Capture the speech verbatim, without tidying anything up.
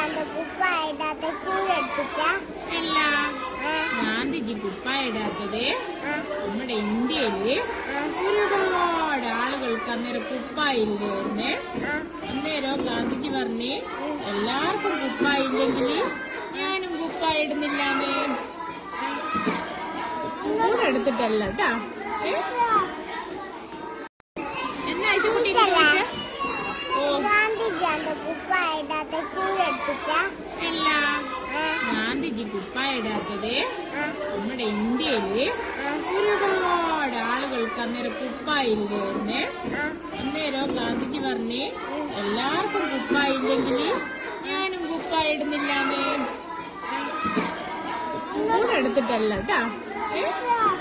അല്ല, ഗാന്ധിജി കുപ്പായ ഇടാത്തത് നമ്മുടെ ഇന്ത്യയില് ഒരുപാട് ആളുകൾക്ക് അന്നേരം കുപ്പായില്ലേ എന്ന്. അന്നേരം ഗാന്ധിജി പറഞ്ഞ് എല്ലാവർക്കും കുപ്പായില്ലെങ്കിൽ ഞാനും കുപ്പായ ഇടുന്നില്ലാന്ന്. കൂടെ എടുത്തിട്ടല്ല കേട്ടാ. എന്നാ ചൂണ്ടി ചോദിച്ച അല്ല, ഗാന്ധിജി കുപ്പായ ഇടാത്തത് നമ്മുടെ ഇന്ത്യയില് ഒരുപാട് ആളുകൾക്ക് അന്നേരം കുപ്പായില്ലേ എന്ന്. അന്നേരം ഗാന്ധിജി പറഞ്ഞ് എല്ലാവർക്കും കുപ്പായില്ലെങ്കിൽ ഞാനും കുപ്പായ ഇടുന്നില്ലാന്ന്. കൂടെ എടുത്തിട്ടല്ല കേട്ടാ.